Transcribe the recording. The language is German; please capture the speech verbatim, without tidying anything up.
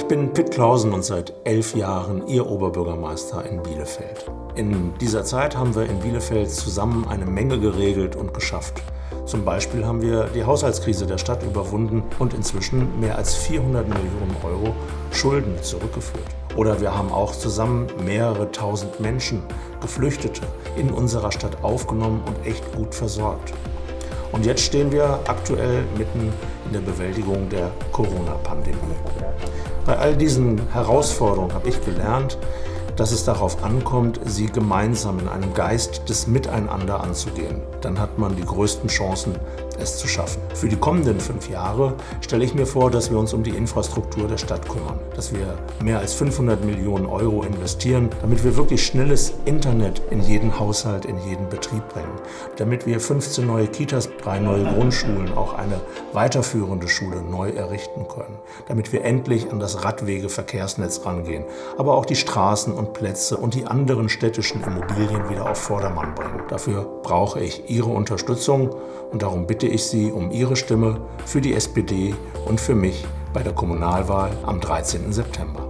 bin Pitt Clausen und seit elf Jahren Ihr Oberbürgermeister in Bielefeld. In dieser Zeit haben wir in Bielefeld zusammen eine Menge geregelt und geschafft. Zum Beispiel haben wir die Haushaltskrise der Stadt überwunden und inzwischen mehr als vierhundert Millionen Euro Schulden zurückgeführt. Oder wir haben auch zusammen mehrere tausend Menschen, Geflüchtete, in unserer Stadt aufgenommen und echt gut versorgt. Und jetzt stehen wir aktuell mitten in der Bewältigung der Corona-Pandemie. Bei all diesen Herausforderungen habe ich gelernt, dass es darauf ankommt, sie gemeinsam in einem Geist des Miteinander anzugehen. Dann hat man die größten Chancen, es zu schaffen. Für die kommenden fünf Jahre stelle ich mir vor, dass wir uns um die Infrastruktur der Stadt kümmern. Dass wir mehr als fünfhundert Millionen Euro investieren, damit wir wirklich schnelles Internet in jeden Haushalt, in jeden Betrieb bringen. Damit wir fünfzehn neue Kitas, drei neue Grundschulen, auch eine weiterführende Schule neu errichten können. Damit wir endlich an das Radwegeverkehrsnetz rangehen, aber auch die Straßen und Plätze und die anderen städtischen Immobilien wieder auf Vordermann bringen. Dafür brauche ich Ihre Unterstützung und darum bitte ich Sie um Ihre Stimme für die S P D und für mich bei der Kommunalwahl am dreizehnten September.